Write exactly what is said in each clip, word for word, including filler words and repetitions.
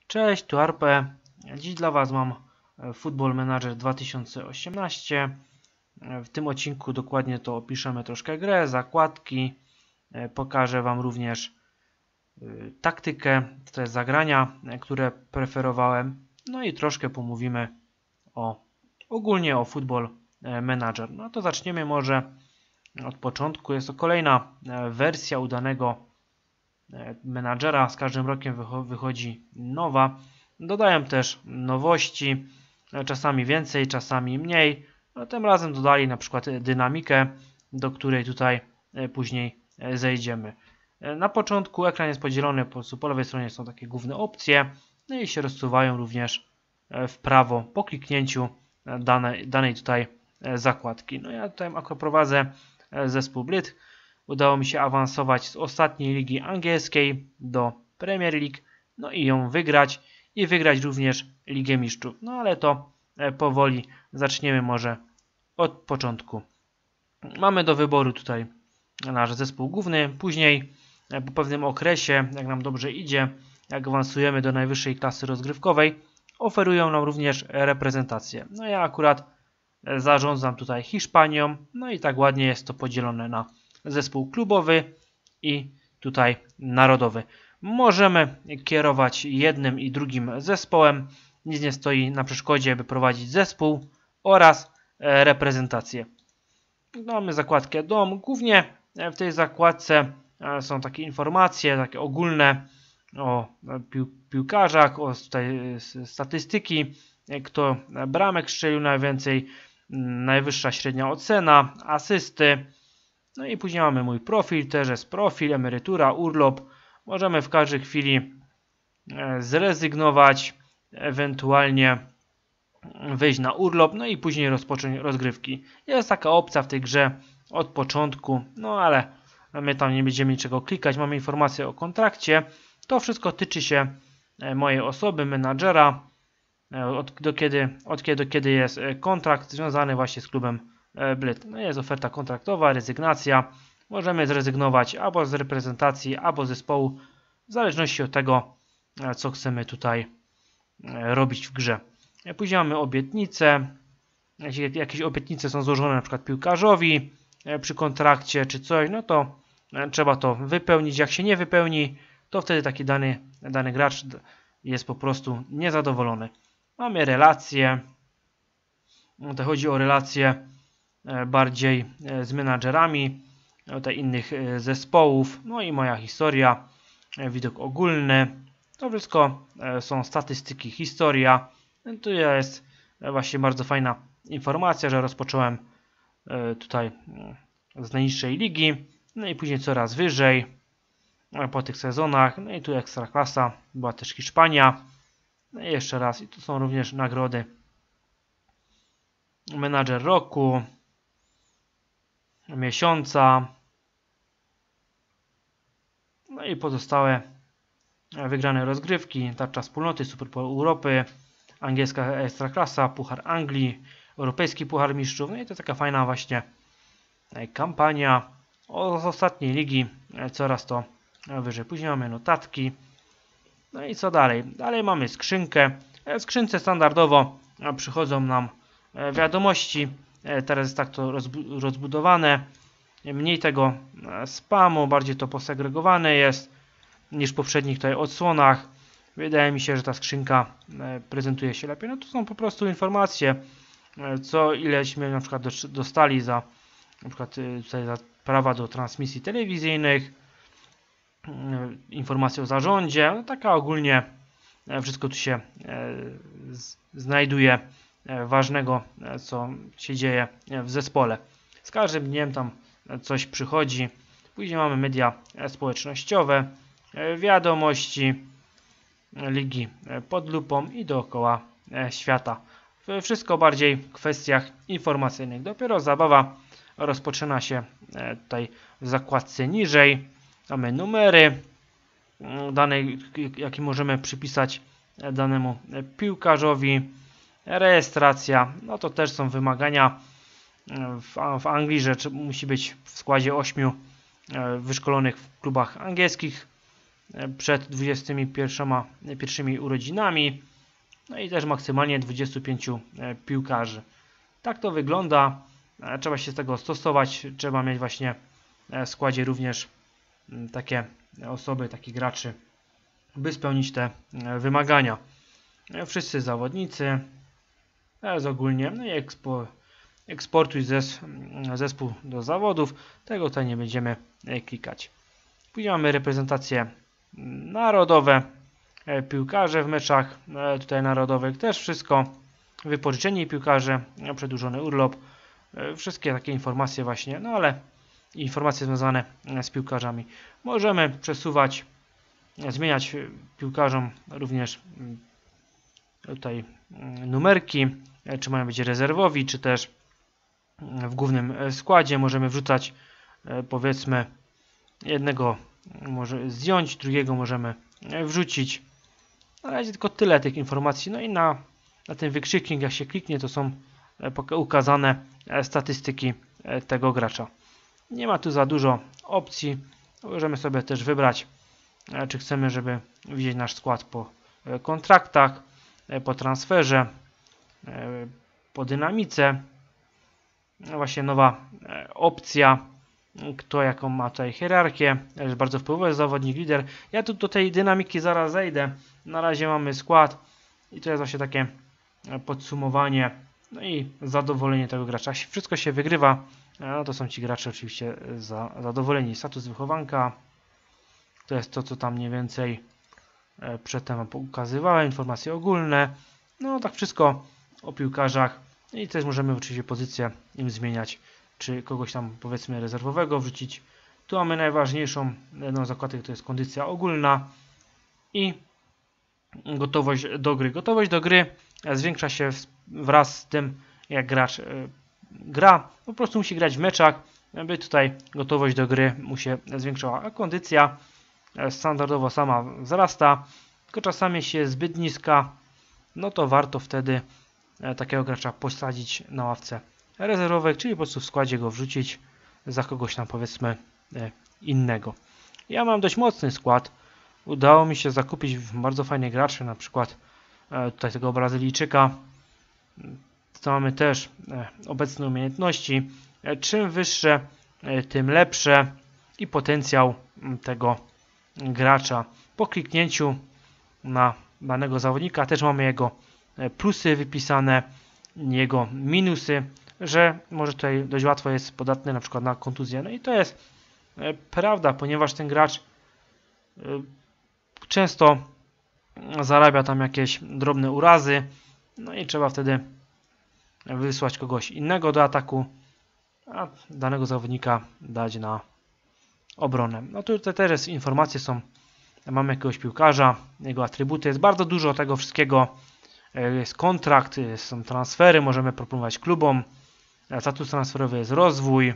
Cześć, tu Arpe. Dziś dla Was mam Football Manager dwa tysiące osiemnaście. W tym odcinku dokładnie to opiszemy troszkę grę, zakładki. Pokażę Wam również taktykę, to jest zagrania, które preferowałem. No i troszkę pomówimy o ogólnie o Football Manager. No to zaczniemy może od początku. Jest to kolejna wersja udanego menadżera. Z każdym rokiem wychodzi nowa. Dodają też nowości, czasami więcej, czasami mniej. No, tym razem dodali na przykład dynamikę, do której tutaj później zejdziemy. Na początku ekran jest podzielony, po, po lewej stronie są takie główne opcje, no i się rozsuwają również w prawo po kliknięciu danej, danej tutaj zakładki. No ja tutaj akurat prowadzę zespół Blyth. Udało mi się awansować z ostatniej ligi angielskiej do Premier League, no i ją wygrać i wygrać również Ligę Mistrzów. No ale to powoli zaczniemy może od początku. Mamy do wyboru tutaj nasz zespół główny, później po pewnym okresie, jak nam dobrze idzie, jak awansujemy do najwyższej klasy rozgrywkowej, oferują nam również reprezentację. No ja akurat zarządzam tutaj Hiszpanią, no i tak ładnie jest to podzielone na zespół klubowy i tutaj narodowy. Możemy kierować jednym i drugim zespołem. Nic nie stoi na przeszkodzie, by prowadzić zespół oraz reprezentację. Mamy zakładkę dom. Głównie w tej zakładce są takie informacje, takie ogólne o pił piłkarzach, o tutaj statystyki, kto bramek strzelił najwięcej, najwyższa średnia ocena, asysty. No i później mamy mój profil, też jest profil, emerytura, urlop. Możemy w każdej chwili zrezygnować, ewentualnie wejść na urlop, no i później rozpocząć rozgrywki. Jest taka opcja w tej grze od początku, no ale my tam nie będziemy niczego klikać. Mamy informację o kontrakcie. To wszystko tyczy się mojej osoby, menadżera, od, do kiedy, od kiedy do kiedy jest kontrakt związany właśnie z klubem Blyth. No jest oferta kontraktowa, rezygnacja. Możemy zrezygnować albo z reprezentacji, albo z zespołu, w zależności od tego, co chcemy tutaj robić w grze. Później mamy obietnice. Jeśli jakieś obietnice są złożone na przykład piłkarzowi przy kontrakcie czy coś, no to trzeba to wypełnić. Jak się nie wypełni, to wtedy taki dany, dany gracz jest po prostu niezadowolony. Mamy relacje. To chodzi o relacje bardziej z menadżerami tutaj innych zespołów. No i moja historia, widok ogólny. To wszystko są statystyki, historia. Tu jest właśnie bardzo fajna informacja, że rozpocząłem tutaj z najniższej ligi, no i później coraz wyżej po tych sezonach. No i tu Ekstraklasa, była też Hiszpania. No i jeszcze raz, i tu są również nagrody. Menadżer roku, miesiąca, no i pozostałe wygrane rozgrywki, tarcza wspólnoty, Superpol Europy, angielska Ekstraklasa, Puchar Anglii, Europejski Puchar Mistrzów. No i to taka fajna właśnie kampania z ostatniej ligi, coraz to wyżej. Później mamy notatki. No i co dalej? Dalej mamy skrzynkę. W skrzynce standardowo przychodzą nam wiadomości. Teraz jest tak to rozbudowane. Mniej tego spamu, bardziej to posegregowane jest niż w poprzednich tutaj odsłonach. Wydaje mi się, że ta skrzynka prezentuje się lepiej. No to są po prostu informacje, co ileśmy na przykład dostali za na przykład tutaj za prawa do transmisji telewizyjnych, informacje o zarządzie. No taka ogólnie wszystko tu się znajduje ważnego, co się dzieje w zespole. Z każdym dniem tam coś przychodzi. Później mamy media społecznościowe, wiadomości, ligi pod lupą i dookoła świata. Wszystko bardziej w kwestiach informacyjnych. Dopiero zabawa rozpoczyna się tutaj w zakładce niżej. Mamy numery danej, jakie możemy przypisać danemu piłkarzowi. Rejestracja, no to też są wymagania w, w Anglii, że musi być w składzie ośmiu wyszkolonych w klubach angielskich przed dwudziestymi pierwszymi urodzinami. No i też maksymalnie dwudziestu pięciu piłkarzy. Tak to wygląda. Trzeba się z tego stosować. Trzeba mieć właśnie w składzie również takie osoby, takich graczy, by spełnić te wymagania. Wszyscy zawodnicy, jest ogólnie, no i ekspo, eksportuj zes, zespół do zawodów. Tego tutaj nie będziemy klikać. Później mamy reprezentacje narodowe, piłkarze w meczach tutaj narodowych, też wszystko, wypożyczeni piłkarze, przedłużony urlop, wszystkie takie informacje właśnie, no ale informacje związane z piłkarzami. Możemy przesuwać, zmieniać piłkarzom również tutaj numerki, czy mają być rezerwowi, czy też w głównym składzie. Możemy wrzucać, powiedzmy, jednego może zdjąć, drugiego możemy wrzucić. Na razie tylko tyle tych informacji. No i na, na ten wykrzyknik, jak się kliknie, to są ukazane statystyki tego gracza. Nie ma tu za dużo opcji. Możemy sobie też wybrać, czy chcemy, żeby widzieć nasz skład po kontraktach, po transferze, po dynamice. Właśnie nowa opcja, kto jaką ma tutaj hierarchię, jest bardzo wpływowy zawodnik, lider. Ja tu do tej dynamiki zaraz zejdę. Na razie mamy skład i to jest właśnie takie podsumowanie, no i zadowolenie tego gracza. Wszystko się wygrywa, no to są ci gracze oczywiście za, zadowoleni. Status wychowanka, to jest to, co tam mniej więcej przedtem wam ukazywałem, informacje ogólne, no tak wszystko o piłkarzach i też możemy oczywiście pozycję im zmieniać, czy kogoś tam powiedzmy rezerwowego wrzucić. Tu mamy najważniejszą jedną zakładkę, to jest kondycja ogólna i gotowość do gry. Gotowość do gry zwiększa się wraz z tym, jak gracz gra. Po prostu musi grać w meczach, by tutaj gotowość do gry mu się zwiększała, a kondycja standardowo sama wzrasta, tylko czasami jeśli jest zbyt niska, no to warto wtedy takiego gracza posadzić na ławce rezerwowej, czyli po prostu w składzie go wrzucić za kogoś tam powiedzmy innego. Ja mam dość mocny skład. Udało mi się zakupić bardzo fajnych graczy, na przykład tutaj tego Brazylijczyka. Tu mamy też obecne umiejętności. Czym wyższe, tym lepsze i potencjał tego gracza. Po kliknięciu na danego zawodnika też mamy jego plusy wypisane, jego minusy, że może tutaj dość łatwo jest podatny na przykład na kontuzję. No i to jest prawda, ponieważ ten gracz często zarabia tam jakieś drobne urazy, no i trzeba wtedy wysłać kogoś innego do ataku, a danego zawodnika dać na obronę. No tutaj też informacje są, mamy jakiegoś piłkarza, jego atrybuty, jest bardzo dużo tego wszystkiego, jest kontrakt, są transfery, możemy proponować klubom, status transferowy jest rozwój,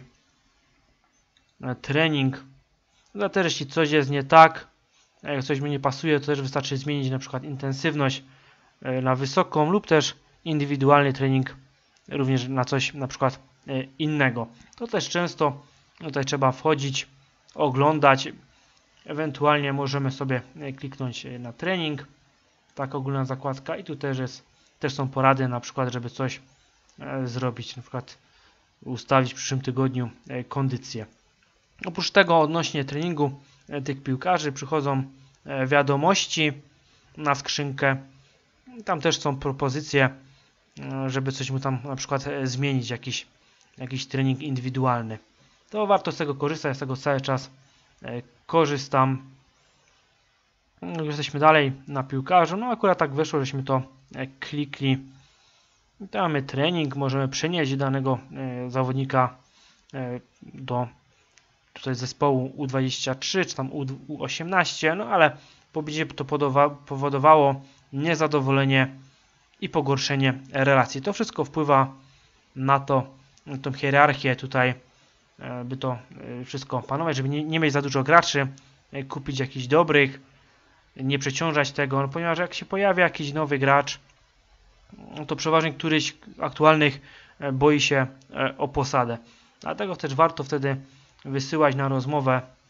trening. No też jeśli coś jest nie tak, jak coś mi nie pasuje, to też wystarczy zmienić na przykład intensywność na wysoką lub też indywidualny trening również na coś na przykład innego. To też często tutaj trzeba wchodzić, oglądać, ewentualnie możemy sobie kliknąć na trening, taka ogólna zakładka i tu też, jest, też są porady na przykład, żeby coś zrobić, na przykład ustawić w przyszłym tygodniu kondycję. Oprócz tego odnośnie treningu tych piłkarzy przychodzą wiadomości na skrzynkę. Tam też są propozycje, żeby coś mu tam na przykład zmienić, jakiś, jakiś trening indywidualny. To warto z tego korzystać, z tego cały czas korzystam. Jesteśmy dalej na piłkarzu. No akurat tak wyszło, żeśmy to klikli. Tam mamy trening, możemy przenieść danego zawodnika do tutaj zespołu U dwadzieścia trzy czy tam U osiemnaście, no ale pobicie to powodowało niezadowolenie i pogorszenie relacji. To wszystko wpływa na to, na tą hierarchię tutaj, by to wszystko panować, żeby nie, nie mieć za dużo graczy, kupić jakichś dobrych, nie przeciążać tego, no ponieważ jak się pojawia jakiś nowy gracz, no to przeważnie któryś aktualnych boi się o posadę. Dlatego też warto wtedy wysyłać na rozmowę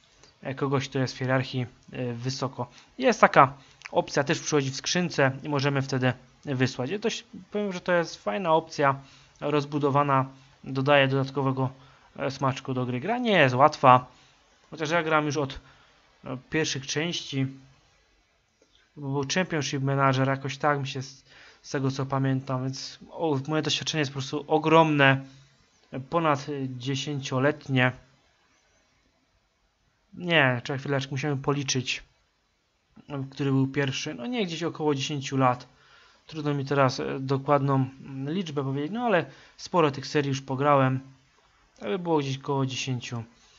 kogoś, kto jest w hierarchii wysoko. Jest taka opcja, też przychodzi w skrzynce i możemy wtedy wysłać. Ja też powiem, że to jest fajna opcja, rozbudowana, dodaje dodatkowego smaczku do gry. Gra nie jest łatwa, chociaż ja gram już od pierwszych części, bo był Championship Manager, jakoś tak mi się z, z tego co pamiętam, więc o, moje doświadczenie jest po prostu ogromne, ponad dziesięcioletnie. Nie, czekaj chwileczkę, musimy policzyć, który był pierwszy. No nie, gdzieś około dziesięć lat. Trudno mi teraz dokładną liczbę powiedzieć, no ale sporo tych serii już pograłem. To było gdzieś około dziesięć.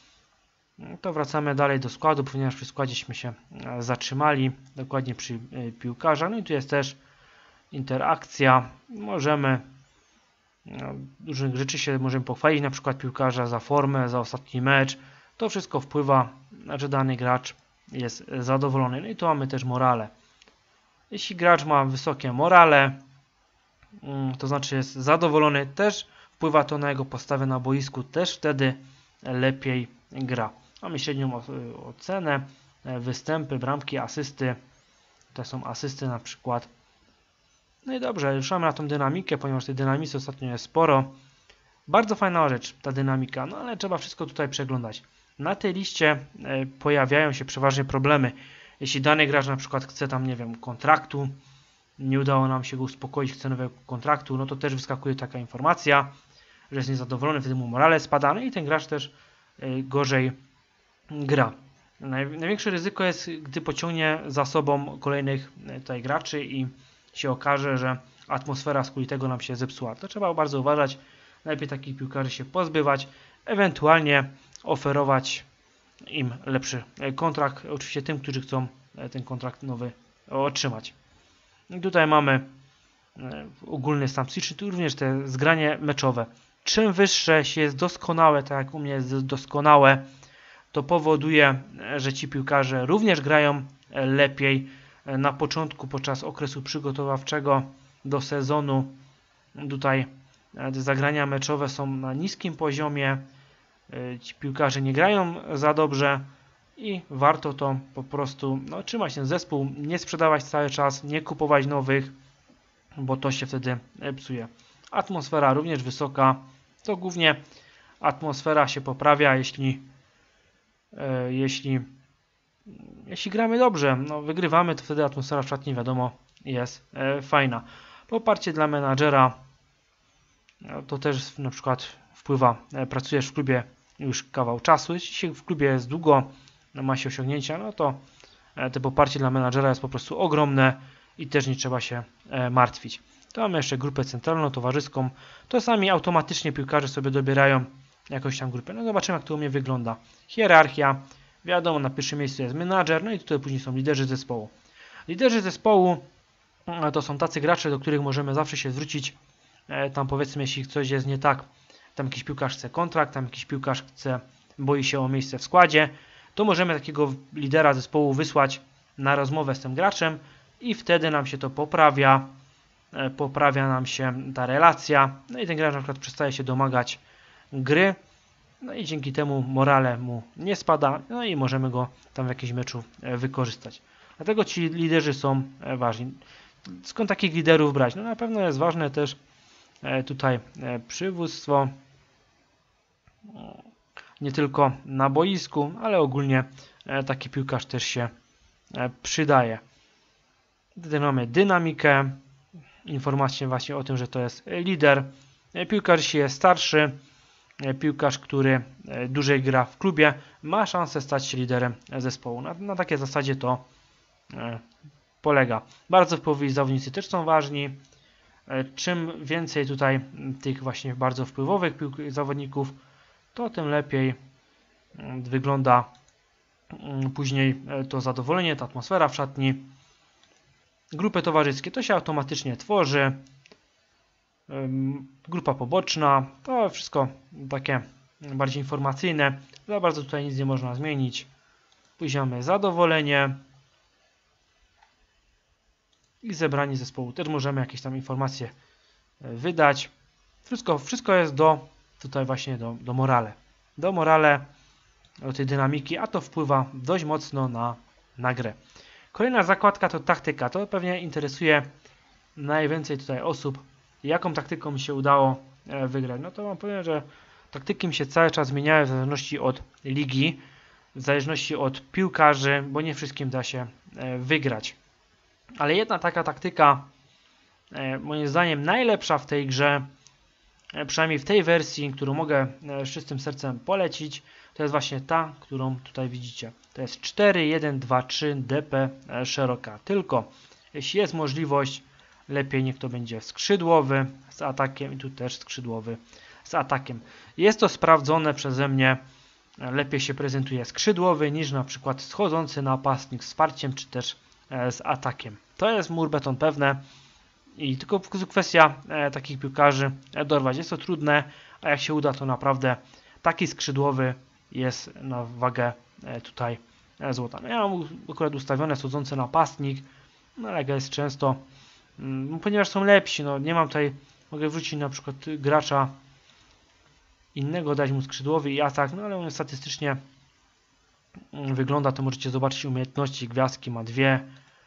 To wracamy dalej do składu, ponieważ przy składzieśmy się zatrzymali, dokładnie przy piłkarzach. No i tu jest też interakcja. Możemy no, różnych rzeczy się możemy pochwalić, na przykład piłkarza za formę, za ostatni mecz. To wszystko wpływa, że dany gracz jest zadowolony. No i tu mamy też morale. Jeśli gracz ma wysokie morale, to znaczy jest zadowolony, też wpływa to na jego postawę na boisku, też wtedy lepiej gra. Mamy średnią ocenę, występy, bramki, asysty. To są asysty na przykład. No i dobrze, ruszamy na tą dynamikę, ponieważ tej dynamicy ostatnio jest sporo. Bardzo fajna rzecz, ta dynamika, no ale trzeba wszystko tutaj przeglądać. Na tej liście pojawiają się przeważnie problemy. Jeśli dany gracz na przykład chce tam, nie wiem, kontraktu, nie udało nam się go uspokoić, chce nowego kontraktu, no to też wyskakuje taka informacja, że jest niezadowolony, wtedy mu morale spada, no i ten gracz też gorzej gra. Największe ryzyko jest, gdy pociągnie za sobą kolejnych tutaj graczy i się okaże, że atmosfera z kolei tego nam się zepsuła. To trzeba bardzo uważać, najlepiej takich piłkarzy się pozbywać, ewentualnie oferować im lepszy kontrakt, oczywiście tym, którzy chcą ten kontrakt nowy otrzymać. I tutaj mamy ogólny stan psychiczny, tu również te zgranie meczowe. Czym wyższe jest doskonałe, tak jak u mnie jest doskonałe, to powoduje, że ci piłkarze również grają lepiej na początku, podczas okresu przygotowawczego do sezonu. Tutaj te zagrania meczowe są na niskim poziomie, ci piłkarze nie grają za dobrze i warto to po prostu no, trzymać ten zespół, nie sprzedawać cały czas, nie kupować nowych, bo to się wtedy psuje. Atmosfera również wysoka, to głównie atmosfera się poprawia, jeśli e, jeśli jeśli gramy dobrze, no wygrywamy, to wtedy atmosfera w szatni wiadomo jest e, fajna. Poparcie dla menadżera no, to też na przykład wpływa, e, pracujesz w klubie już kawał czasu, jeśli się w klubie jest długo, no, ma się osiągnięcia, no to e, to poparcie dla menadżera jest po prostu ogromne i też nie trzeba się e, martwić. To mamy jeszcze grupę centralną, towarzyską. To sami automatycznie piłkarze sobie dobierają jakąś tam grupę. No zobaczymy, jak to u mnie wygląda. Hierarchia. Wiadomo, na pierwszym miejscu jest menadżer, no i tutaj później są liderzy zespołu. Liderzy zespołu to są tacy gracze, do których możemy zawsze się zwrócić. Tam powiedzmy, jeśli coś jest nie tak, tam jakiś piłkarz chce kontrakt, tam jakiś piłkarz chce, boi się o miejsce w składzie, to możemy takiego lidera zespołu wysłać na rozmowę z tym graczem i wtedy nam się to poprawia. Poprawia nam się ta relacja, no i ten gracz na przykład przestaje się domagać gry, no i dzięki temu morale mu nie spada, no i możemy go tam w jakimś meczu wykorzystać. Dlatego ci liderzy są ważni. Skąd takich liderów brać? No na pewno jest ważne też tutaj przywództwo, nie tylko na boisku, ale ogólnie taki piłkarz też się przydaje. Tutaj mamy dynamikę, informację właśnie o tym, że to jest lider. Piłkarz, jeśli jest starszy, piłkarz, który dłużej gra w klubie, ma szansę stać się liderem zespołu. Na, na takiej zasadzie to polega. Bardzo wpływowi zawodnicy też są ważni. Czym więcej tutaj tych właśnie bardzo wpływowych zawodników, to tym lepiej wygląda później to zadowolenie, ta atmosfera w szatni. Grupy towarzyskie to się automatycznie tworzy. Grupa poboczna to wszystko takie bardziej informacyjne. Za bardzo tutaj nic nie można zmienić. Później mamy zadowolenie i zebranie zespołu. Też możemy jakieś tam informacje wydać. Wszystko, wszystko jest do tutaj właśnie do, do morale. Do morale do tej dynamiki, a to wpływa dość mocno na, na grę. Kolejna zakładka to taktyka. To pewnie interesuje najwięcej tutaj osób. Jaką taktyką mi się udało wygrać? No to wam powiem, że taktyki mi się cały czas zmieniały w zależności od ligi, w zależności od piłkarzy, bo nie wszystkim da się wygrać. Ale jedna taka taktyka, moim zdaniem najlepsza w tej grze, przynajmniej w tej wersji, którą mogę z czystym sercem polecić, to jest właśnie ta, którą tutaj widzicie. To jest cztery jeden dwa trzy D P szeroka. Tylko jeśli jest możliwość, lepiej niech to będzie skrzydłowy z atakiem i tu też skrzydłowy z atakiem. Jest to sprawdzone przeze mnie. Lepiej się prezentuje skrzydłowy niż na przykład schodzący napastnik z wsparciem czy też z atakiem. To jest mur beton pewne i tylko kwestia e, takich piłkarzy e, dorwać. Jest to trudne, a jak się uda, to naprawdę taki skrzydłowy jest na wagę e, tutaj e, złota. No, ja mam akurat ustawione schodzący napastnik, no ale jest często, mm, ponieważ są lepsi, no nie mam tutaj, mogę wrzucić na przykład gracza innego, dać mu skrzydłowy i atak, no ale on statystycznie wygląda, to możecie zobaczyć umiejętności, gwiazdki ma dwie,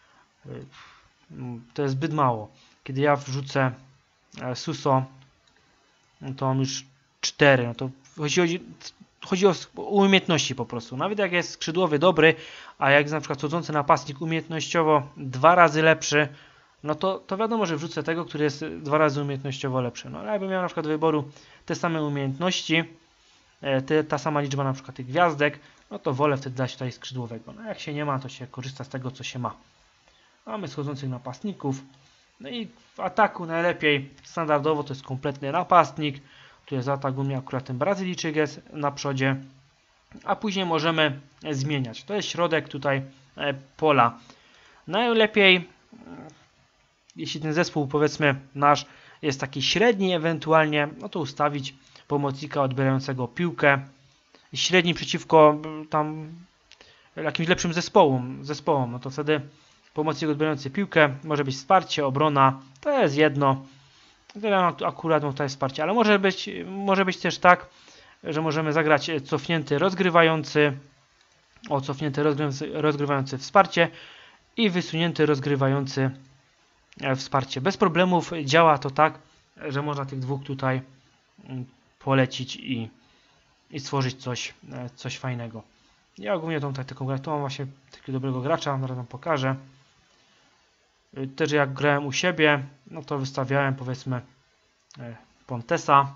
to jest zbyt mało. Kiedy ja wrzucę Suso, no to mam już cztery, no to chodzi, chodzi o umiejętności po prostu. Nawet jak jest skrzydłowy dobry, a jak jest na przykład schodzący napastnik umiejętnościowo dwa razy lepszy, no to, to wiadomo, że wrzucę tego, który jest dwa razy umiejętnościowo lepszy. No ale jakbym miał na przykład do wyboru te same umiejętności, te, ta sama liczba na przykład tych gwiazdek, no to wolę wtedy dać tutaj skrzydłowego. No jak się nie ma, to się korzysta z tego, co się ma. Mamy schodzących napastników. No i w ataku najlepiej standardowo to jest kompletny napastnik. Tu jest atak, u mnie akurat ten Brazylijczyk jest na przodzie. A później możemy zmieniać. To jest środek tutaj pola. Najlepiej, jeśli ten zespół, powiedzmy nasz, jest taki średni ewentualnie, no to ustawić pomocnika odbierającego piłkę. Średni przeciwko tam jakimś lepszym zespołom, zespołom, no to wtedy pomocnik odbierający piłkę, może być wsparcie, obrona, to jest jedno. Ja akurat mam tutaj wsparcie, ale może być, może być też tak, że możemy zagrać cofnięty rozgrywający, o cofnięty rozgrywający, rozgrywający wsparcie i wysunięty rozgrywający wsparcie. Bez problemów działa to tak, że można tych dwóch tutaj polecić i, i stworzyć coś, coś fajnego. Ja ogólnie tą taktyką grę, tu mam właśnie takiego dobrego gracza, zaraz wam pokażę. Też jak grałem u siebie, no to wystawiałem powiedzmy Pontesa.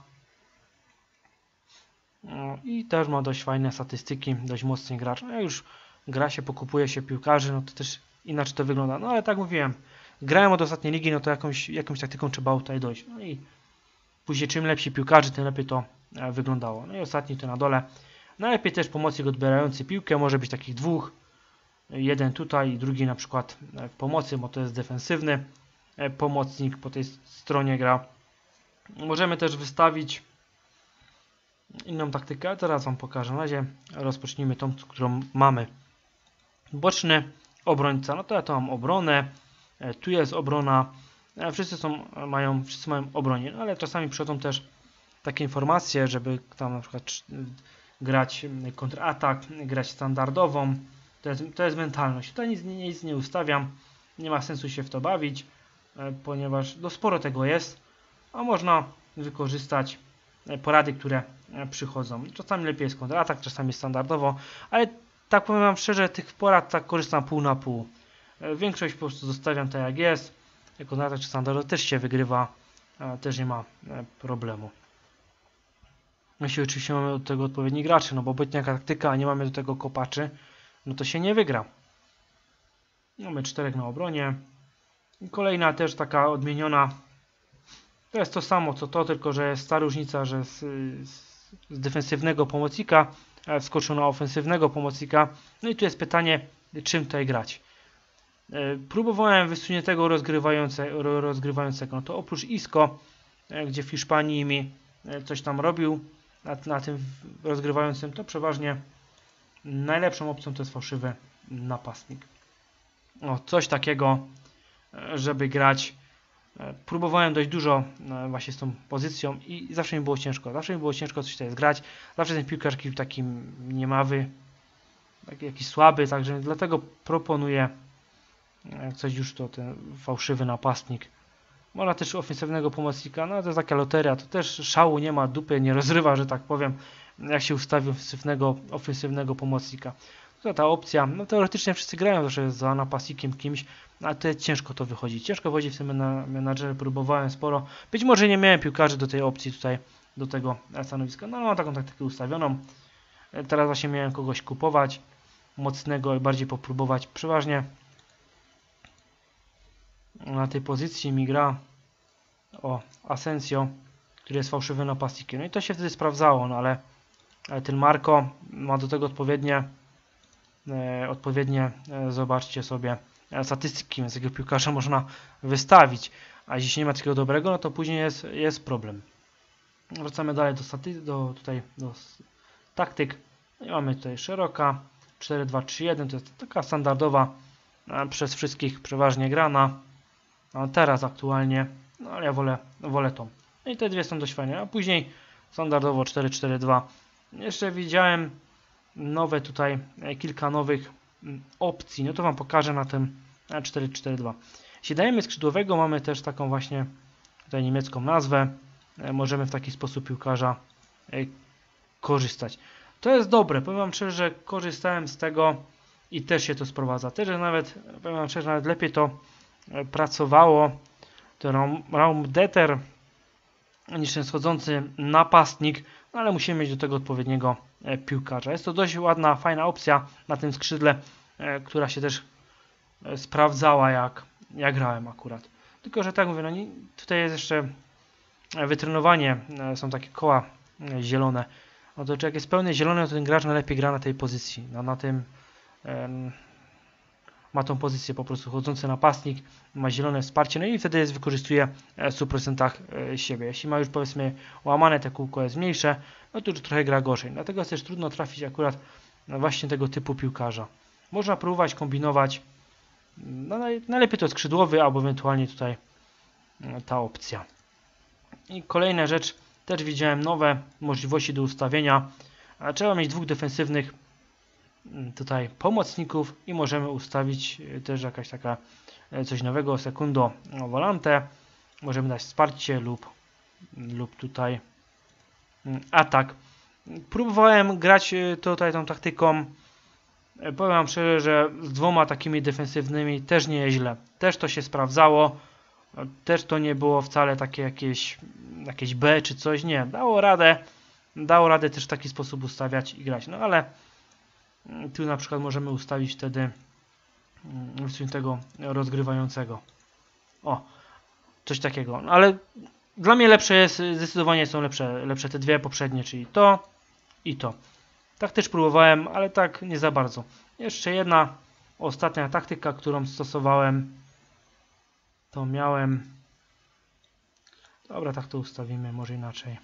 No i też ma dość fajne statystyki, dość mocny gracz. No jak już gra się, pokupuje się piłkarzy, no to też inaczej to wygląda. No ale tak mówiłem, grałem od ostatniej ligi, no to jakąś, jakąś taktyką trzeba tutaj dojść. No i później czym lepsi piłkarzy, tym lepiej to wyglądało. No i ostatni to na dole. Najlepiej też pomocnik odbierający piłkę, może być takich dwóch. Jeden tutaj, drugi na przykład w pomocy, bo to jest defensywny pomocnik, po tej stronie gra. Możemy też wystawić inną taktykę, a teraz wam pokażę. Na razie rozpocznijmy tą, którą mamy. Boczny obrońca, no to ja to mam obronę, tu jest obrona, wszyscy są, mają, wszyscy mają obronie, no ale czasami przychodzą też takie informacje, żeby tam na przykład grać kontratak, grać standardową. To jest, to jest mentalność. Tutaj nic, nic nie ustawiam. Nie ma sensu się w to bawić, ponieważ no sporo tego jest, a można wykorzystać porady, które przychodzą. Czasami lepiej jest kontratak, czasami standardowo, ale tak powiem wam szczerze, tych porad tak korzystam pół na pół. Większość po prostu zostawiam tak jak jest. Kontratak czy standardowo też się wygrywa, też nie ma problemu. Jeśli oczywiście mamy do tego odpowiedni graczy, no bo obojętnie taktyka, a nie mamy do tego kopaczy, no to się nie wygra. Mamy czterech na obronie. I kolejna też taka odmieniona. To jest to samo co to, tylko że jest ta różnica, że z, z defensywnego pomocnika wskoczył na ofensywnego pomocnika. No i tu jest pytanie, czym tutaj grać. Próbowałem wysuniętego rozgrywające, rozgrywającego. No to oprócz Isco, gdzie w Hiszpanii mi coś tam robił na, na tym rozgrywającym, to przeważnie najlepszą opcją to jest fałszywy napastnik. O, coś takiego, żeby grać Próbowałem dość dużo właśnie z tą pozycją i zawsze mi było ciężko. Zawsze mi było ciężko coś tutaj zgrać. Zawsze ten piłkarz jakiś taki niemawy, taki jakiś słaby, także dlatego proponuję jak coś już to ten fałszywy napastnik. Można też ofensywnego pomocnika, no to jest taka loteria, to też szału nie ma, dupy nie rozrywa, że tak powiem, jak się ustawi ofensywnego, ofensywnego pomocnika. To ta opcja, no teoretycznie wszyscy grają zawsze za napastnikiem kimś, ale to ciężko to wychodzi. Ciężko wychodzi w tym menadżerze, próbowałem sporo. Być może nie miałem piłkarzy do tej opcji tutaj, do tego stanowiska, no mam taką taktykę ustawioną. Teraz właśnie miałem kogoś kupować, mocnego i bardziej popróbować. Przeważnie na tej pozycji mi gra o Asensio, który jest fałszywym napastnikiem. No i to się wtedy sprawdzało, no ale, ale ten Marco ma do tego odpowiednie e, odpowiednie, e, zobaczcie sobie e, statystyki, więc takiego piłkarza można wystawić, a jeśli nie ma takiego dobrego, no to później jest, jest problem. Wracamy dalej do staty do tutaj do taktyk. No i mamy tutaj szeroka cztery dwa trzy jeden, to jest taka standardowa e, przez wszystkich przeważnie grana. A teraz aktualnie, no ale ja wolę, wolę tą. No i te dwie są dość fajne, a później standardowo cztery cztery dwa. Jeszcze widziałem nowe tutaj, kilka nowych opcji, no to wam pokażę na tym cztery cztery dwa. Jeśli dajemy skrzydłowego, mamy też taką właśnie tutaj niemiecką nazwę. Możemy w taki sposób piłkarza korzystać. To jest dobre, powiem wam szczerze, że korzystałem z tego i też się to sprowadza. Też nawet, powiem wam szczerze, nawet lepiej to pracowało ten Raumdeter niż ten schodzący napastnik, no ale musimy mieć do tego odpowiedniego e, piłkarza. Jest to dość ładna, fajna opcja na tym skrzydle, e, która się też e, sprawdzała jak, jak grałem akurat. Tylko, że tak mówię, no nie, tutaj jest jeszcze wytrenowanie, e, są takie koła e, zielone. No to czy jak jest pełny zielony, to ten gracz najlepiej gra na tej pozycji. No, na tym e, ma tą pozycję po prostu chodzący napastnik, ma zielone wsparcie, no i wtedy jest, wykorzystuje w stu procentach siebie. Jeśli ma już powiedzmy łamane te kółko jest mniejsze, no to już trochę gra gorzej. Dlatego jest też trudno trafić akurat na właśnie tego typu piłkarza. Można próbować kombinować, no najlepiej to skrzydłowy, albo ewentualnie tutaj ta opcja. I kolejna rzecz, też widziałem nowe możliwości do ustawienia. Trzeba mieć dwóch defensywnych tutaj pomocników i możemy ustawić też jakaś taka coś nowego, sekundo volante, możemy dać wsparcie lub, lub tutaj atak. Próbowałem grać tutaj tą taktyką, powiem wam szczerze, że z dwoma takimi defensywnymi też nie jest źle, też to się sprawdzało, też to nie było wcale takie jakieś, jakieś B czy coś, nie, dało radę, dało radę też w taki sposób ustawiać i grać, no ale tu na przykład możemy ustawić wtedy tego rozgrywającego. O, coś takiego. No, ale dla mnie lepsze jest, zdecydowanie są lepsze, lepsze te dwie poprzednie, czyli to i to. Tak też próbowałem, ale tak nie za bardzo. Jeszcze jedna ostatnia taktyka, którą stosowałem, to miałem... Dobra, tak to ustawimy, może inaczej.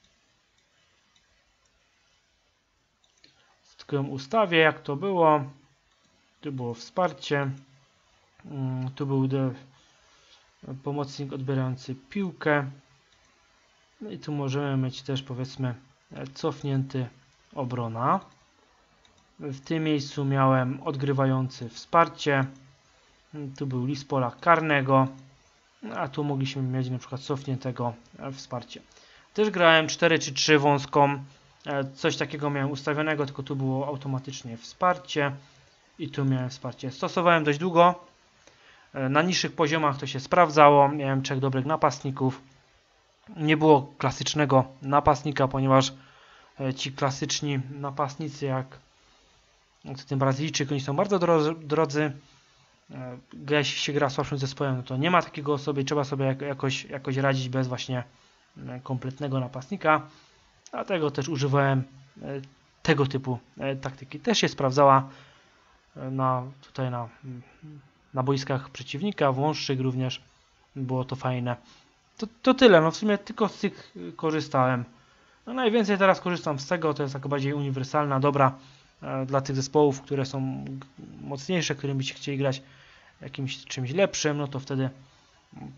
Tylko ją ustawię, jak to było. Tu było wsparcie. Tu był pomocnik odbierający piłkę. No i tu możemy mieć też powiedzmy cofnięty obrona. W tym miejscu miałem odgrywający wsparcie. Tu był list pola karnego. A tu mogliśmy mieć na przykład cofniętego wsparcie. Też grałem cztery czy trzy wąską. Coś takiego miałem ustawionego, tylko tu było automatycznie wsparcie. I tu miałem wsparcie. Stosowałem dość długo. Na niższych poziomach to się sprawdzało. Miałem trzech dobrych napastników. Nie było klasycznego napastnika, ponieważ ci klasyczni napastnicy jak ten Brazylijczyk, oni są bardzo drodzy. Jeśli się gra słabszym zespołem, no to nie ma takiego osoby. Trzeba sobie jakoś, jakoś radzić bez właśnie kompletnego napastnika. Dlatego też używałem tego typu taktyki. Też się sprawdzała na, tutaj na, na boiskach przeciwnika, wąższych również. Było to fajne. To, to tyle. No w sumie tylko z tych korzystałem. No najwięcej teraz korzystam z tego. To jest taka bardziej uniwersalna, dobra e, dla tych zespołów, które są mocniejsze, którymi byście chcieli grać jakimś czymś lepszym. No to wtedy to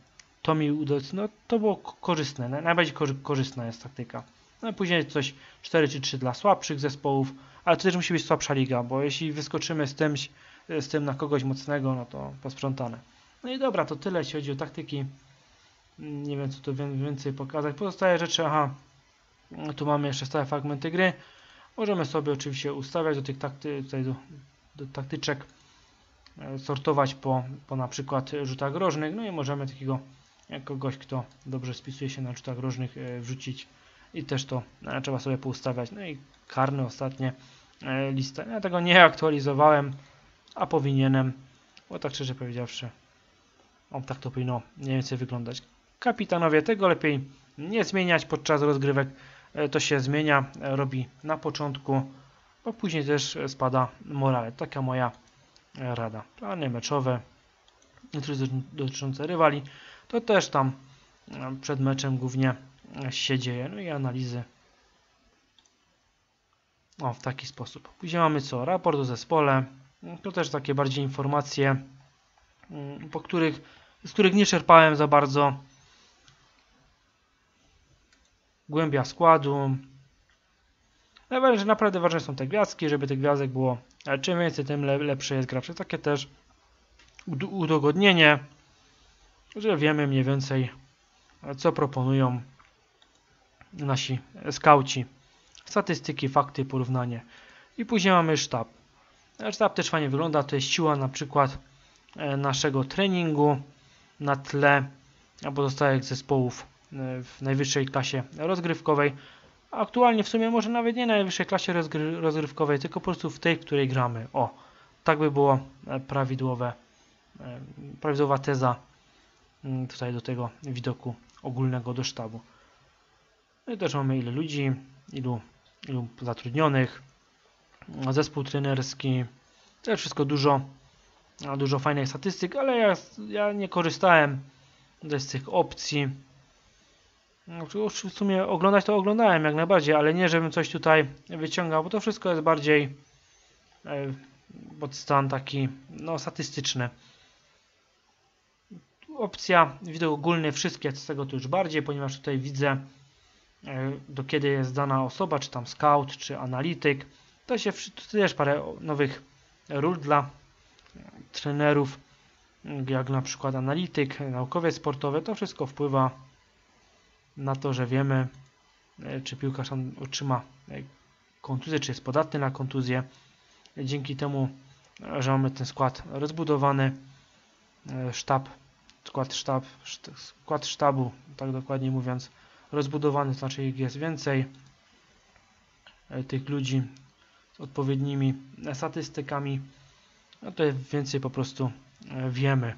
to mi udało, no to było korzystne, najbardziej korzystna jest taktyka. No później coś cztery czy trzy dla słabszych zespołów, ale to też musi być słabsza liga, bo jeśli wyskoczymy z tym, z tym na kogoś mocnego, no to posprzątane. No i dobra, to tyle jeśli chodzi o taktyki. Nie wiem co tu więcej pokazać. Pozostałe rzeczy, aha, tu mamy jeszcze stałe fragmenty gry. Możemy sobie oczywiście ustawiać do tych takty, tutaj do, do taktyczek, sortować po, po na przykład rzutach rożnych, no i możemy takiego kogoś, kto dobrze spisuje się na rzutach rożnych, wrzucić i też to trzeba sobie poustawiać. No i karne ostatnie listę. Ja tego nie aktualizowałem, a powinienem, bo tak szczerze powiedziawszy, o, tak to powinno mniej więcej wyglądać. Kapitanowie, tego lepiej nie zmieniać podczas rozgrywek, to się zmienia, robi na początku, bo później też spada morale. Taka moja rada. Plany meczowe dotyczące rywali, to też tam przed meczem głównie się dzieje. No i analizy. O, w taki sposób. Później mamy co? Raport o zespole. To też takie bardziej informacje, po których, z których nie czerpałem za bardzo. Głębia składu. Najważniejsze, naprawdę ważne są te gwiazdki, żeby tych gwiazdek było czym więcej, tym lepsze jest gra. Przez takie też udogodnienie, że wiemy mniej więcej, co proponują nasi skauci. Statystyki, fakty, porównanie. I później mamy sztab. Sztab też fajnie wygląda, to jest siła na przykład naszego treningu na tle pozostałych zespołów w najwyższej klasie rozgrywkowej. Aktualnie w sumie może nawet nie na najwyższej klasie rozgry rozgrywkowej, tylko po prostu w tej, w której gramy. O, tak by było prawidłowe, prawidłowa teza tutaj do tego widoku ogólnego do sztabu. No i też mamy ile ludzi, ilu, ilu zatrudnionych, zespół trenerski, też wszystko dużo, dużo fajnych statystyk, ale ja, ja nie korzystałem z tych opcji. W sumie oglądać to oglądałem jak najbardziej, ale nie żebym coś tutaj wyciągał, bo to wszystko jest bardziej pod stan taki no, statystyczny. Opcja widok ogólny, wszystkie z tego to już bardziej, ponieważ tutaj widzę do kiedy jest dana osoba, czy tam scout, czy analityk. To się też parę nowych ról dla trenerów, jak na przykład analityk, naukowiec sportowy. To wszystko wpływa na to, że wiemy, czy piłkarz otrzyma kontuzję, czy jest podatny na kontuzję. Dzięki temu, że mamy ten skład rozbudowany, sztab, skład, sztab, skład sztabu, tak dokładnie mówiąc, rozbudowany, to znaczy ich jest więcej, tych ludzi z odpowiednimi statystykami, no to więcej po prostu wiemy.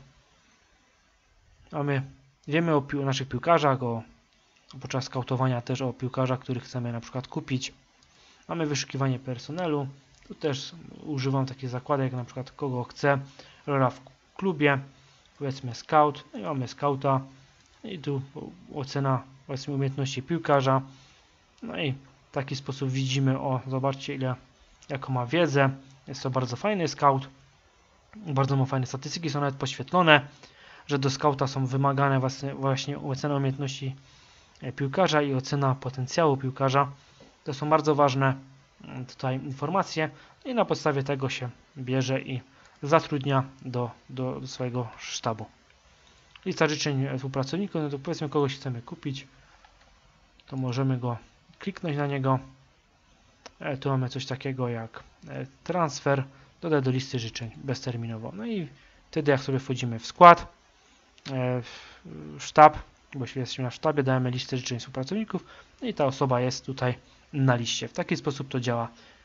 Mamy, wiemy o, pił o naszych piłkarzach, o, podczas skautowania też o piłkarzach, których chcemy na przykład kupić. Mamy wyszukiwanie personelu, tu też używam takich zakładek, jak na przykład kogo chcę, rola w klubie, powiedzmy scout, no i mamy scouta i tu ocena powiedzmy umiejętności piłkarza, no i w taki sposób widzimy, o zobaczcie ile, jaką ma wiedzę, jest to bardzo fajny scout, bardzo ma fajne statystyki, są nawet podświetlone, że do scouta są wymagane właśnie, właśnie ocena umiejętności piłkarza i ocena potencjału piłkarza. To są bardzo ważne tutaj informacje i na podstawie tego się bierze i zatrudnia do, do, do swojego sztabu. Lista życzeń współpracowników, no to powiedzmy kogoś chcemy kupić, to możemy go kliknąć na niego. E, tu mamy coś takiego jak e, transfer, dodać do listy życzeń bezterminowo. No i wtedy jak sobie wchodzimy w skład, e, w sztab, bo jeśli jesteśmy na sztabie, dajemy listę życzeń współpracowników, no i ta osoba jest tutaj na liście. W taki sposób to działa.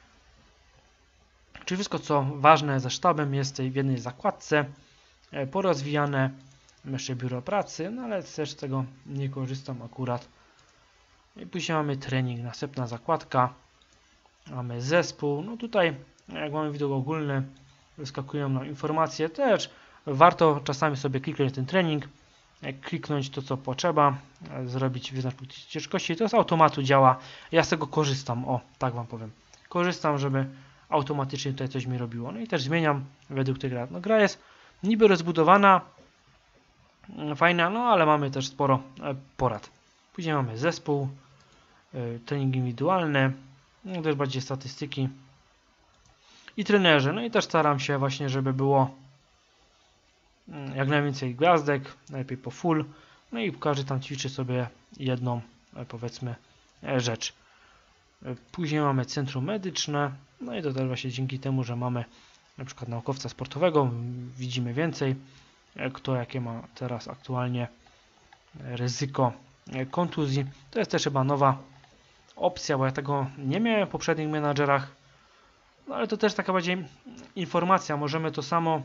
Czyli wszystko co ważne ze sztabem jest w jednej zakładce, e, porozwijane. Mamy jeszcze biuro pracy, no ale też z tego nie korzystam akurat. I później mamy trening, następna zakładka. Mamy zespół, no tutaj jak mamy widok ogólny, wyskakują nam informacje, też warto czasami sobie kliknąć ten trening, kliknąć to co potrzeba, zrobić wyznacz punkt ciężkości, to z automatu działa, ja z tego korzystam, o tak wam powiem, korzystam, żeby automatycznie tutaj coś mi robiło, no i też zmieniam według tej gry. No gra jest niby rozbudowana, fajna, no ale mamy też sporo porad. Później mamy zespół, trening indywidualny, no też bardziej statystyki i trenerzy. No i też staram się właśnie, żeby było jak najwięcej gwiazdek, najlepiej po full. No i każdy tam ćwiczy sobie jedną, powiedzmy, rzecz. Później mamy centrum medyczne, no i to też właśnie dzięki temu, że mamy na przykład naukowca sportowego, widzimy więcej, kto jakie ma teraz aktualnie ryzyko kontuzji. To jest też chyba nowa opcja, bo ja tego nie miałem w poprzednich menadżerach, no ale to też taka bardziej informacja, możemy to samo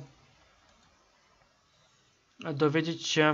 dowiedzieć się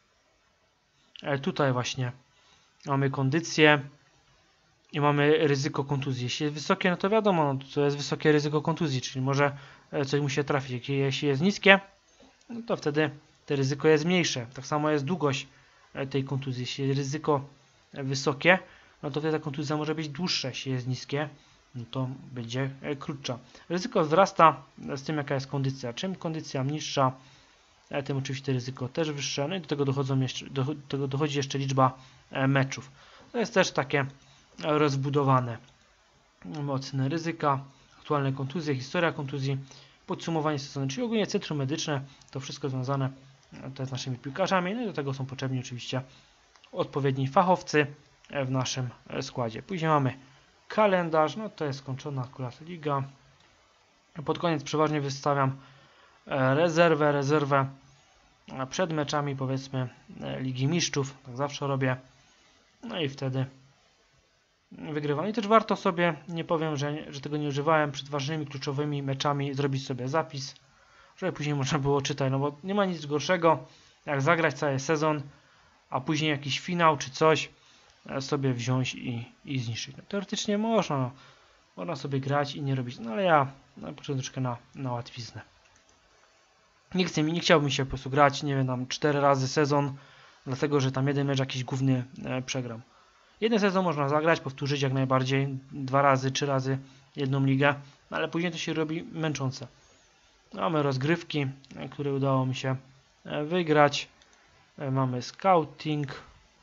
tutaj właśnie. Mamy kondycję i mamy ryzyko kontuzji. Jeśli jest wysokie, no to wiadomo, no to jest wysokie ryzyko kontuzji, czyli może coś mu się trafić. Jeśli jest niskie, no to wtedy to ryzyko jest mniejsze. Tak samo jest długość tej kontuzji. Jeśli jest ryzyko wysokie, no to wtedy ta kontuzja może być dłuższa. Jeśli jest niskie, no to będzie krótsza. Ryzyko wzrasta z tym, jaka jest kondycja. Czym kondycja niższa, tym oczywiście ryzyko też wyższe. No i do tego, dochodzą jeszcze, do tego dochodzi jeszcze liczba meczów. To jest też takie rozbudowane. Mamy ocenę ryzyka, aktualne kontuzje, historia kontuzji, podsumowanie sezonu, czyli ogólnie centrum medyczne, to wszystko związane to z naszymi piłkarzami, no i do tego są potrzebni oczywiście odpowiedni fachowcy w naszym składzie. Później mamy kalendarz, no to jest skończona akurat liga. Pod koniec przeważnie wystawiam rezerwę, rezerwę przed meczami, powiedzmy, Ligi Mistrzów, tak zawsze robię, no i wtedy wygrywam. I też warto sobie, nie powiem, że, że tego nie używałem, przed ważnymi, kluczowymi meczami zrobić sobie zapis, żeby później można było czytać, no bo nie ma nic gorszego, jak zagrać cały sezon, a później jakiś finał czy coś sobie wziąć i, i zniszczyć. No, teoretycznie można, no, można sobie grać i nie robić, no ale ja no, począłem troszkę na, na łatwiznę. Nie chcę mi, nie chciałbym się po prostu grać, nie wiem, tam cztery razy sezon, dlatego, że tam jeden mecz jakiś główny e, przegram. Jeden sezon można zagrać, powtórzyć jak najbardziej, dwa razy, trzy razy jedną ligę, no ale później to się robi męczące. Mamy rozgrywki, które udało mi się wygrać. Mamy scouting.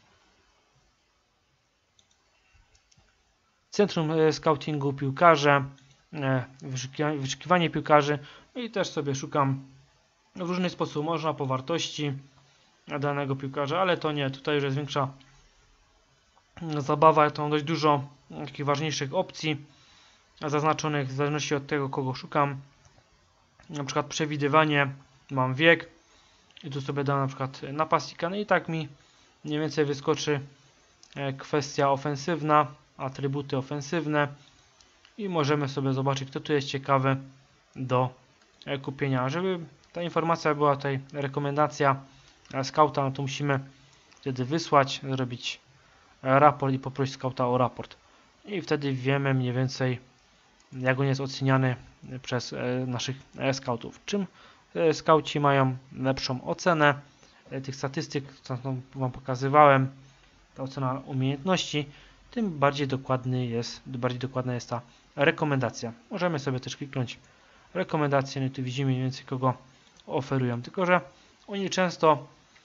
Centrum scoutingu piłkarze, wyszukiwanie, wyszukiwanie piłkarzy. No i też sobie szukam w różny sposób, można po wartości danego piłkarza, ale to nie, tutaj już jest większa zabawa, to mam dość dużo takich ważniejszych opcji zaznaczonych w zależności od tego, kogo szukam. Na przykład przewidywanie, mam wiek i tu sobie dam na przykład napastnika, no i tak mi mniej więcej wyskoczy kwestia ofensywna, atrybuty ofensywne i możemy sobie zobaczyć, kto tu jest ciekawy do kupienia. Żeby ta informacja była tutaj, rekomendacja skauta, no to musimy wtedy wysłać, zrobić raport i poprosić skauta o raport. I wtedy wiemy mniej więcej, jak on jest oceniany przez naszych skautów. Czym skauci mają lepszą ocenę tych statystyk, co Wam pokazywałem, ta ocena umiejętności, tym bardziej dokładny jest, bardziej dokładna jest ta rekomendacja. Możemy sobie też kliknąć rekomendacje, no i tu widzimy mniej więcej, kogo oferują. Tylko że oni często,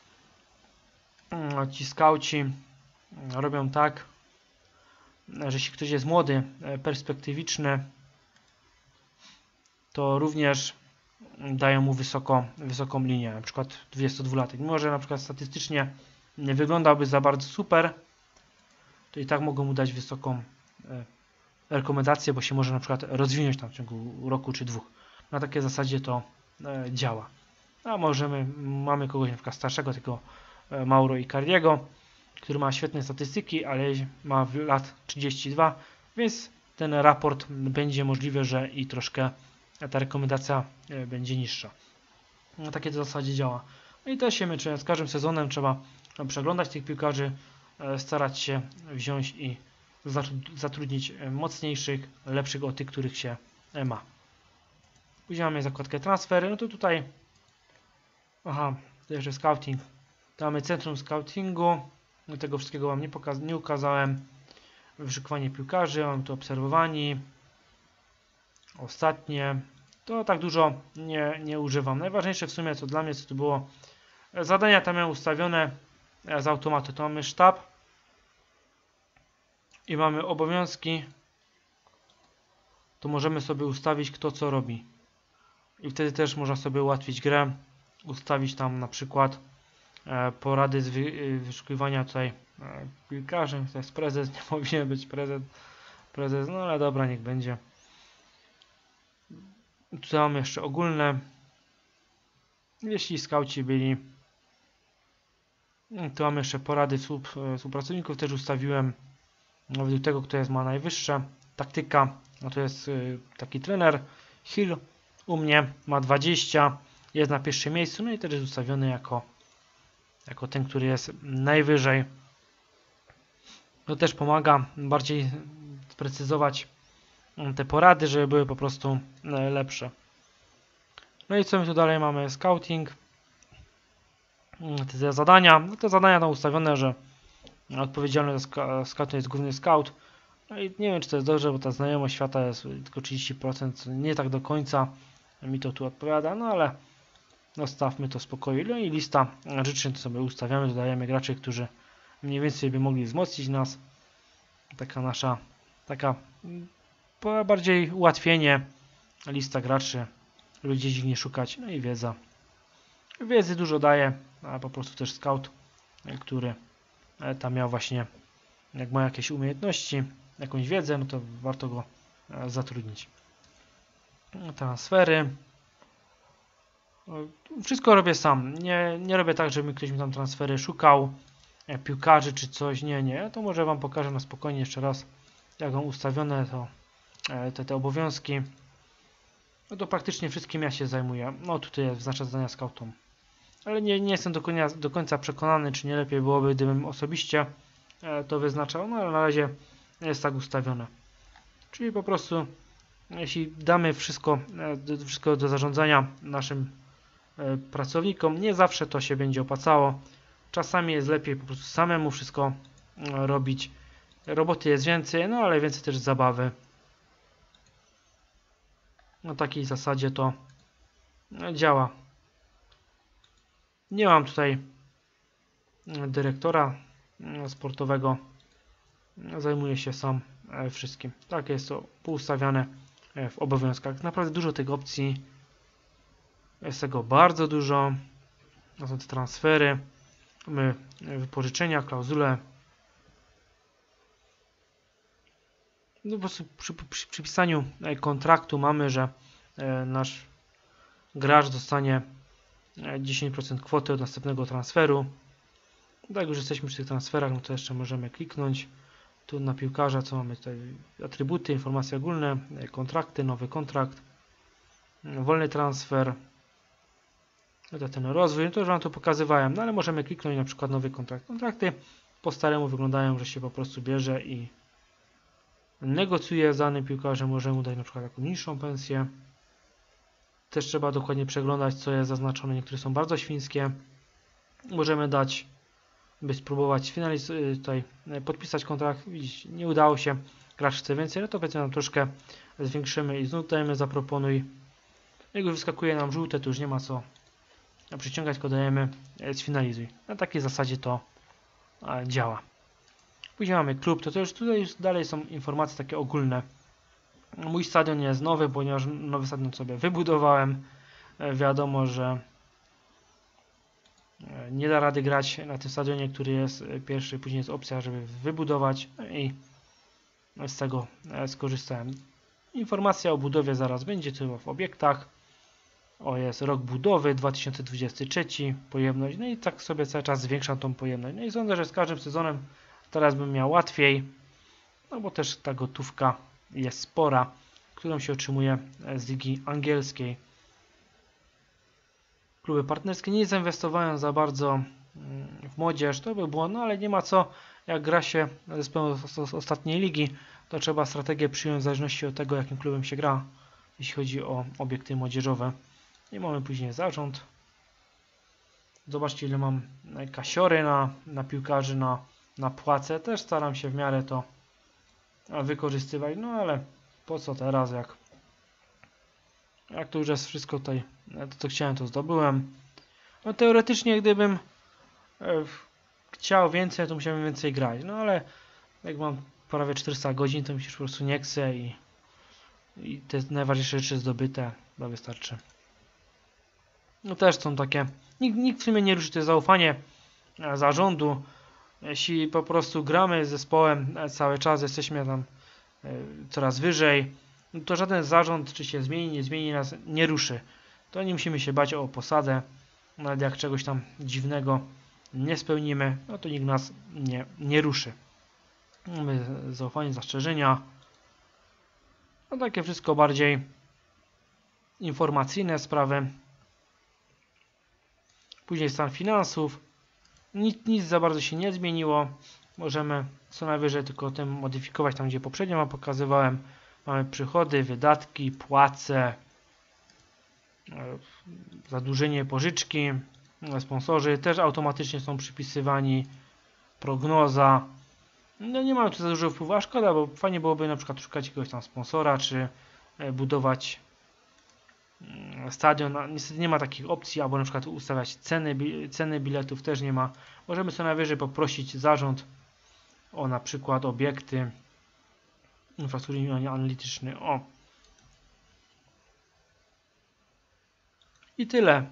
ci skauci, robią tak, że jeśli ktoś jest młody, perspektywiczny, to również dają mu wysoko, wysoką linię, na przykład dwudziestodwulatek. Mimo że na przykład statystycznie nie wyglądałby za bardzo super, to i tak mogą mu dać wysoką rekomendację, bo się może na przykład rozwinąć tam w ciągu roku czy dwóch. Na takiej zasadzie to działa. A możemy, mamy kogoś na przykład starszego, tego Mauro Icardiego, który ma świetne statystyki, ale ma lat trzydzieści dwa, więc ten raport będzie możliwe, że i troszkę ta rekomendacja będzie niższa. No, takie to w zasadzie działa. No i też się męczyłem. Z każdym sezonem trzeba przeglądać tych piłkarzy, starać się wziąć i zatrudnić mocniejszych, lepszych od tych, których się ma. Później mamy zakładkę transfery, no to tutaj aha, to jeszcze scouting. To mamy centrum scoutingu, tego wszystkiego Wam nie, nie ukazałem. Wyszukiwanie piłkarzy, mam tu obserwowani. Ostatnie, to tak dużo nie, nie używam. Najważniejsze w sumie, co dla mnie, co tu było Zadania tam miałem ustawione z automatu. To mamy sztab i mamy obowiązki. To możemy sobie ustawić, kto co robi. I wtedy też można sobie ułatwić grę. Ustawić tam na przykład e, porady z wy, wyszukiwania tutaj e, piłkarzy. To jest prezes, nie powinien być prezes. prezes. No ale dobra, niech będzie. Tutaj mamy jeszcze ogólne. Jeśli skauci byli. Tu mamy jeszcze porady współpracowników. Też ustawiłem według tego, kto jest ma najwyższe. Taktyka. No to jest y, taki trener. Hill u mnie ma dwadzieścia. Jest na pierwszym miejscu. No i też jest ustawiony jako, jako ten, który jest najwyżej. To też pomaga bardziej sprecyzować te porady, żeby były po prostu lepsze. No i co my tu dalej mamy? Scouting. Te zadania. No te zadania tam ustawione, że odpowiedzialny za scouting jest główny scout. No i nie wiem, czy to jest dobrze, bo ta znajomość świata jest tylko trzydzieści procent. Nie tak do końca mi to tu odpowiada, no ale zostawmy to w spokoju. No i lista życzeń to sobie ustawiamy, dodajemy graczy, którzy mniej więcej by mogli wzmocnić nas. Taka nasza, taka bardziej ułatwienie. Lista graczy, żeby gdzieś ich nie szukać. No i wiedza. Wiedzy dużo daje, a po prostu też scout, który tam miał właśnie, jak ma jakieś umiejętności, jakąś wiedzę, no to warto go zatrudnić. Transfery. Wszystko robię sam. Nie, nie robię tak, żeby ktoś mi tam transfery szukał, piłkarzy czy coś. Nie, nie. To może wam pokażę na spokojnie jeszcze raz, jak mam ustawione to, te, te obowiązki. No to praktycznie wszystkim ja się zajmuję. No tutaj jest znaczne zadania scoutom. Ale nie, nie jestem do końca, do końca przekonany, czy nie lepiej byłoby, gdybym osobiście to wyznaczał. No ale na razie jest tak ustawione. Czyli po prostu, jeśli damy wszystko, wszystko do zarządzania naszym pracownikom, nie zawsze to się będzie opłacało. Czasami jest lepiej po prostu samemu wszystko robić. Roboty jest więcej, no ale więcej też zabawy. Na takiej zasadzie to działa. Nie mam tutaj dyrektora sportowego. Zajmuję się sam wszystkim. Tak jest to poustawiane w obowiązkach. Naprawdę dużo tych opcji. Jest tego bardzo dużo. To są te transfery. Mamy wypożyczenia, klauzule. No po prostu przy, przy, przy pisaniu kontraktu mamy, że nasz gracz dostanie dziesięć procent kwoty od następnego transferu. Tak, jak już jesteśmy przy tych transferach, no to jeszcze możemy kliknąć tu na piłkarza, co mamy tutaj, atrybuty, informacje ogólne, kontrakty, nowy kontrakt, wolny transfer, no ten rozwój, no to już wam to pokazywałem, no ale możemy kliknąć na przykład nowy kontrakt. Kontrakty po staremu wyglądają, że się po prostu bierze i negocjuje z danym piłkarzem, możemy mu dać na przykład taką niższą pensję. Też trzeba dokładnie przeglądać, co jest zaznaczone. Niektóre są bardzo świńskie. Możemy dać, by spróbować finalizować, tutaj podpisać kontrakt. Widzicie, nie udało się. Gracz chce więcej, no to powiedzmy nam troszkę zwiększymy i znów dajemy zaproponuj. Jak już wyskakuje nam żółte, to już nie ma co przyciągać, tylko dajemy sfinalizuj. Na takiej zasadzie to działa. Później mamy klub, to, to już tutaj już dalej są informacje takie ogólne. Mój stadion jest nowy, ponieważ nowy stadion sobie wybudowałem. Wiadomo, że nie da rady grać na tym stadionie, który jest pierwszy, później jest opcja, żeby wybudować i z tego skorzystałem. Informacja o budowie zaraz będzie, to w obiektach. O, jest rok budowy dwa tysiące dwudziesty trzeci, pojemność, no i tak sobie cały czas zwiększam tą pojemność. No i sądzę, że z każdym sezonem teraz bym miał łatwiej, no bo też ta gotówka jest spora, którą się otrzymuje z ligi angielskiej. Kluby partnerskie nie zainwestowałem za bardzo w młodzież, to by było, no ale nie ma co, jak gra się zespołem z ostatniej ligi, to trzeba strategię przyjąć w zależności od tego, jakim klubem się gra, jeśli chodzi o obiekty młodzieżowe. I mamy później zarząd. Zobaczcie, ile mam kasiory na, na piłkarzy, na, na płace. Też staram się w miarę to wykorzystywać, no ale po co teraz, jak, jak to już jest wszystko tutaj, to co chciałem, to zdobyłem. No teoretycznie gdybym e, chciał więcej, to musiałbym więcej grać. No ale jak mam prawie czterysta godzin, to mi się po prostu nie chce i, i te najważniejsze rzeczy zdobyte, to wystarczy. No też są takie, nikt, nikt w sumie nie ruszy, to jest zaufanie zarządu. Jeśli po prostu gramy z zespołem cały czas, jesteśmy tam e, coraz wyżej, no to żaden zarząd, czy się zmieni, nie zmieni, nas nie ruszy. To nie musimy się bać o posadę, nawet jak czegoś tam dziwnego nie spełnimy, no to nikt nas nie, nie ruszy. Mamy zaufanie, zastrzeżenia. No takie wszystko bardziej informacyjne sprawy. Później stan finansów. Nic, nic za bardzo się nie zmieniło. Możemy co najwyżej tylko tym modyfikować tam, gdzie poprzednio wam pokazywałem. Mamy przychody, wydatki, płace, zadłużenie, pożyczki. Sponsorzy też automatycznie są przypisywani. Prognoza. No nie mamy tu za dużo wpływu, a szkoda, bo fajnie byłoby na przykład szukać jakiegoś tam sponsora, czy budować stadion. Niestety nie ma takich opcji, albo na przykład ustawiać ceny, ceny biletów też nie ma. Możemy co najwyżej poprosić zarząd o na przykład obiekty, infrastrukturę analityczny. O. I tyle.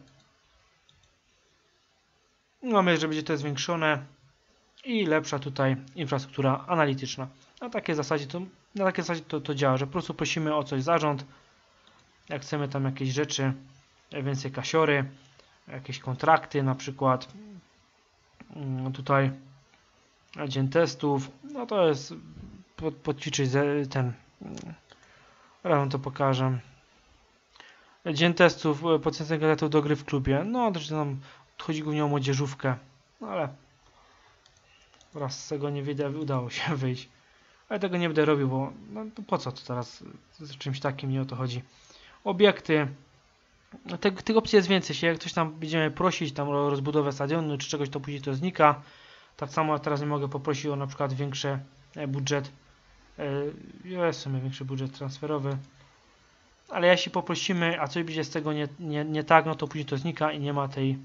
Mamy, że będzie to zwiększone i lepsza tutaj infrastruktura analityczna. Na takiej zasadzie to, na takiej zasadzie to, to działa, że po prostu prosimy o coś zarząd. Jak chcemy tam jakieś rzeczy, więcej kasiory, jakieś kontrakty na przykład, tutaj dzień testów, no to jest pod, podćwiczyć ten, teraz wam to pokażę, dzień testów potencjalnych kandydatów do gry w klubie, no to nam chodzi głównie o młodzieżówkę, no ale raz z tego nie wyjdę, udało się wyjść, ale tego nie będę robił, bo no to po co to teraz z czymś takim, nie o to chodzi. Obiekty, Te, tych opcji jest więcej, jeśli jak ktoś tam będziemy prosić tam o rozbudowę stadionu czy czegoś, to później to znika. Tak samo teraz nie mogę poprosić o na przykład większy budżet, jest w sumie większy budżet transferowy, ale jeśli poprosimy, a coś będzie z tego nie, nie, nie tak, no to później to znika i nie ma tej,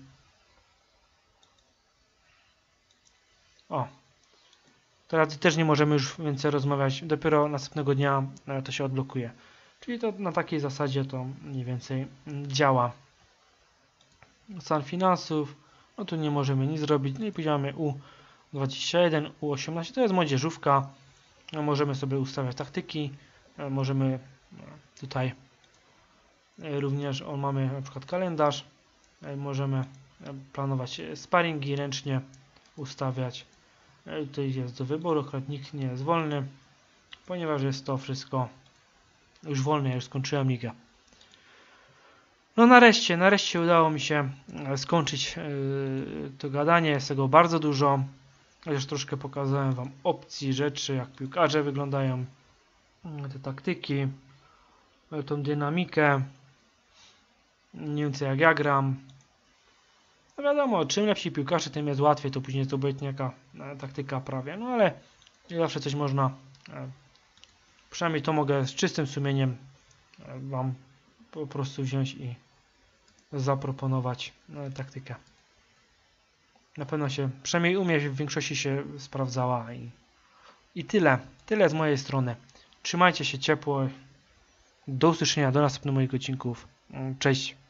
o, teraz też nie możemy już więcej rozmawiać, dopiero następnego dnia to się odblokuje. Czyli to na takiej zasadzie to mniej więcej działa. Stan finansów, no tu nie możemy nic zrobić. No i później mamy U dwadzieścia jeden, U osiemnaście, to jest młodzieżówka. No możemy sobie ustawiać taktyki, możemy tutaj również, on mamy na przykład kalendarz, możemy planować sparingi ręcznie, ustawiać. Tutaj jest do wyboru, akurat nikt nie jest wolny, ponieważ jest to wszystko już wolny, ja już skończyłem ligę. No nareszcie, nareszcie udało mi się skończyć yy, to gadanie, jest tego bardzo dużo. Chociaż troszkę pokazałem wam opcji, rzeczy, jak piłkarze wyglądają, te taktyki, tą dynamikę, mniej więcej jak ja gram. No wiadomo, czym lepsi piłkarze, tym jest łatwiej, to później to będzie jaka taktyka prawie, no ale zawsze coś można, przynajmniej to mogę z czystym sumieniem wam po prostu wziąć i zaproponować taktykę. Na pewno się, przynajmniej u mnie w większości się sprawdzała i, i tyle. Tyle z mojej strony. Trzymajcie się ciepło. Do usłyszenia, do następnych moich odcinków. Cześć.